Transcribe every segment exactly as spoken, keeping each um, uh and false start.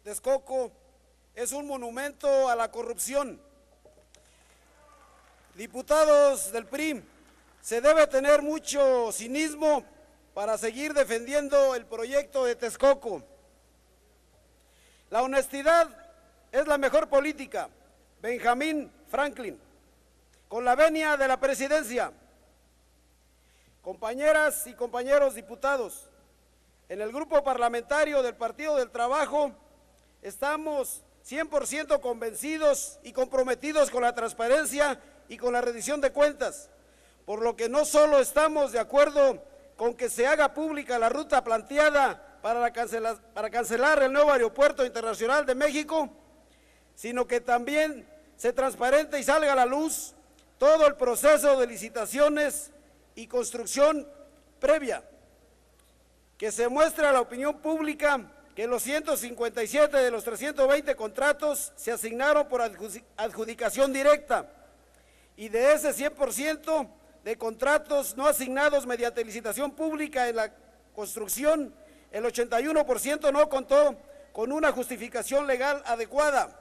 Texcoco es un monumento a la corrupción. Diputados del P R I, se debe tener mucho cinismo para seguir defendiendo el proyecto de Texcoco. La honestidad es la mejor política. Benjamín Franklin, con la venia de la presidencia. Compañeras y compañeros diputados, en el grupo parlamentario del Partido del Trabajo estamos cien por ciento convencidos y comprometidos con la transparencia y con la rendición de cuentas, por lo que no solo estamos de acuerdo con que se haga pública la ruta planteada para, la cancela, para cancelar el nuevo Aeropuerto Internacional de México, sino que también se transparente y salga a la luz todo el proceso de licitaciones y construcción previa, que se muestre a la opinión pública que los ciento cincuenta y siete de los trescientos veinte contratos se asignaron por adjudicación directa, y de ese cien por ciento de contratos no asignados mediante licitación pública en la construcción, el ochenta y uno por ciento no contó con una justificación legal adecuada.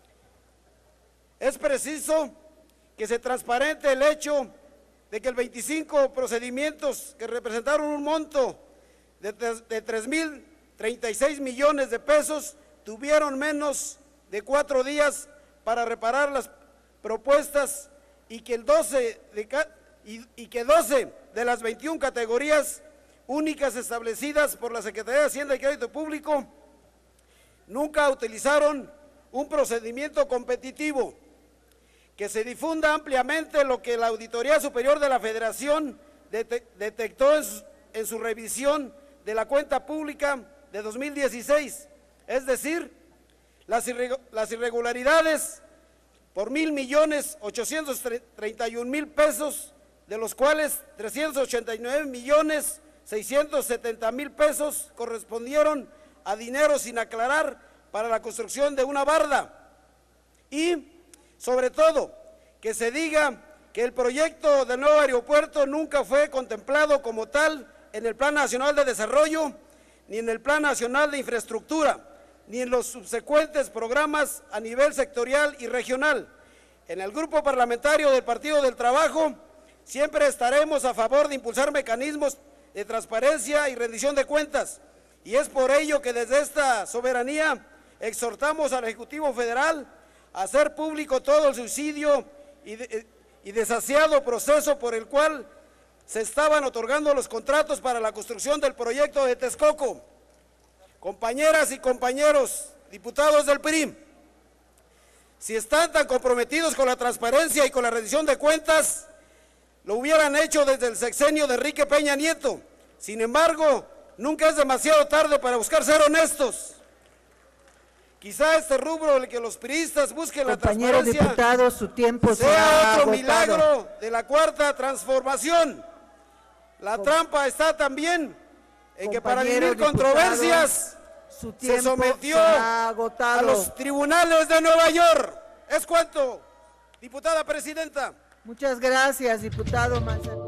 Es preciso que se transparente el hecho de que el veinticinco procedimientos que representaron un monto de, de tres mil treinta y seis millones de pesos tuvieron menos de cuatro días para reparar las propuestas y que, el doce de, y, y que doce de las veintiuna categorías únicas establecidas por la Secretaría de Hacienda y Crédito Público nunca utilizaron un procedimiento competitivo. Que se difunda ampliamente lo que la Auditoría Superior de la Federación det detectó en su, en su revisión de la cuenta pública de dos mil dieciséis, es decir, las, irreg las irregularidades por mil millones ochocientos treinta y un mil pesos, de los cuales trescientos ochenta y nueve millones seiscientos setenta mil pesos correspondieron a dinero sin aclarar para la construcción de una barda. Y sobre todo, que se diga que el proyecto del nuevo aeropuerto nunca fue contemplado como tal en el Plan Nacional de Desarrollo, ni en el Plan Nacional de Infraestructura, ni en los subsecuentes programas a nivel sectorial y regional. En el grupo parlamentario del Partido del Trabajo siempre estaremos a favor de impulsar mecanismos de transparencia y rendición de cuentas, y es por ello que desde esta soberanía exhortamos al Ejecutivo Federal a hacer público todo el subsidio y, de, y desasiado proceso por el cual se estaban otorgando los contratos para la construcción del proyecto de Texcoco. Compañeras y compañeros diputados del P R I, si están tan comprometidos con la transparencia y con la rendición de cuentas, lo hubieran hecho desde el sexenio de Enrique Peña Nieto. Sin embargo, nunca es demasiado tarde para buscar ser honestos. Quizá este rubro en el que los priistas busquen la transparencia diputado, su tiempo sea otro agotado. milagro de la cuarta transformación. La Com trampa está también en que para dirimir controversias su se sometió agotado. a los tribunales de Nueva York. Es cuanto, diputada presidenta. Muchas gracias, diputado Manzanero.